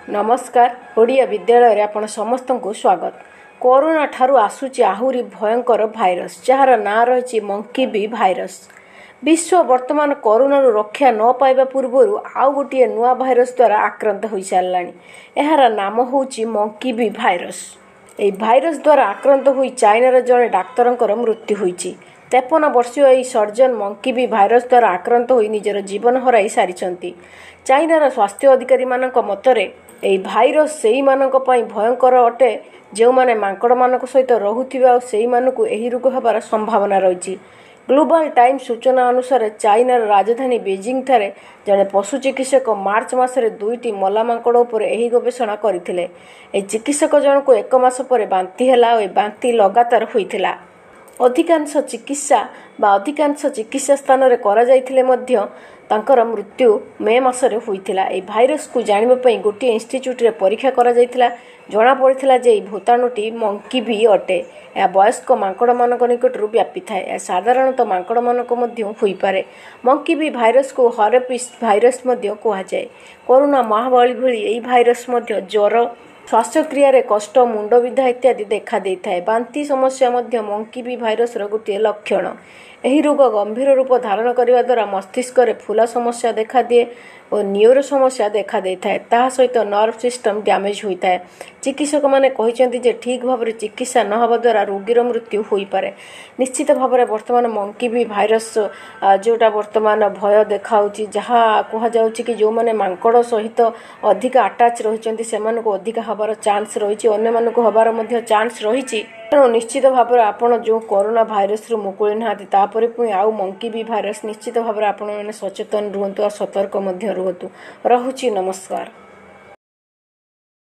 नमस्कार। ओडिया विद्यालय आपण समस्त को स्वागत। कोरोना ठारू आसुची आहुरी भयंकर भाइरस जार ना रही मंकी बी भाइरस। विश्व वर्तमान कोरोना रक्षा न पाइबा पूर्व आउ गोटे नुआ भाइरस द्वारा आक्रांत हो सारा। यार नाम होची मंकी बी भाइरस। यह भाइरस द्वारा आक्रांत हो चाइनार जड़े डाक्तर मृत्यु होईची। 53 वर्षीय यह सर्जन मंकी बी भाइरस द्वारा आक्रांत हो निजर जीवन हराई सारी। चाइनार स्वास्थ्य अधिकारी मानक मतरे यह भाइरस से भयंकर अटे जो माने मांकड़ मान सहित रोकवा से रोग हबार संभावना रही। ग्लोबल टाइम सूचना अनुसार चाइनार राजधानी बेजिंग ठारे जड़े पशु चिकित्सक मार्च मासरे 2टी मला मांकड़ उपर यही गवेषणा करथिले। चिकित्सक जनक 1 मास पर बांती हैला और बांती लगातार होइथिला। अधिकांश चिकित्सा स्थान रे करा जाइथिले मध्य तांकर मृत्यु मे मासरे होइथिला। ए भाइरस को जानिबा पई गोटे इंस्टीट्यूट रे परीक्षा करा जाइथिला। जना पड़िथिला जे भूताणुटी मंकी बी अटे। यह वयस्क मांकड़ मानक निकटरू व्यापी थाए। साधारणतः मांकड़ मानक मध्य होई पारे। मंकी बी भाइरस को हर्पिस भाइरस मध्य कहा जाए। कोरोना महामारी भली एही भाइरस मध्य ज्वर, श्वासक्रिया रे कष्ट, मुंड विधा इत्यादि देखा दे थाए। बांती समस्या मध्य मंकी बी भाइरस रो गोटे लक्षण। यही रोग गंभीर रूप धारण करने द्वारा मस्तिष्क रे फुला समस्या देखा दिए और न्यूरो समस्या देखा दे थाए। ता सहित नर्व सिस्टम डैमेज होता है। चिकित्सक माने कहिसेंती जे ठीक भाव में चिकित्सा न हवा द्वारा रोगीर मृत्यु होई पारे। निश्चित भाव में वर्तमान मंकी बी भाइरस जोटा वर्तमान भय देखाउची, जहाँ कहा जाउची कि जो माने मांकड़ सहित अधिक अटैच रहिचंती सेमानको अधिक हबार चांस रही, अन्य मानको हबार मध्य चांस रही। तेणु निश्चित भाव में आपड़ जो कोरोना भाइरस रु मुकुली ना तापर पुणी आउ मंकी बी भाइरस निश्चित भाव में आपण मैंने सचेतन रुहतु और सतर्क रुहतु। रहुची नमस्कार।